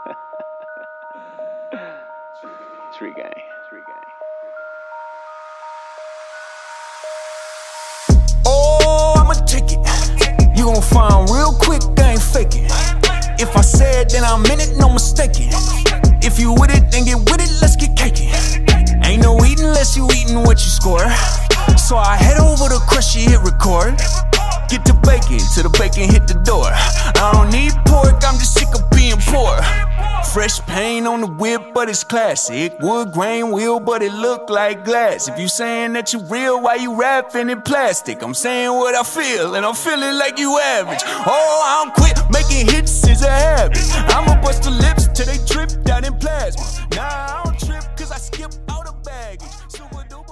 Street gang. Oh, I'ma take it. You gon' find real quick, I ain't faking. If I said, then I'm in it, no mistaking. If you with it, then get with it, let's get caking. Ain't no eating unless you eating what you score. So I head over to Crush, hit record. Get the bacon, till the bacon hit the door. I don't need pork, I'm just sick of being poor. Fresh paint on the whip, but it's classic. Wood grain wheel, but it look like glass. If you saying that you real, why you rapping in plastic? I'm saying what I feel, and I'm feeling like you average. Oh, I don't quit, making hits is a habit. I'ma bust the lips till they drip out in plasma. Nah, I don't trip, cause I skip all the baggage. Super duper.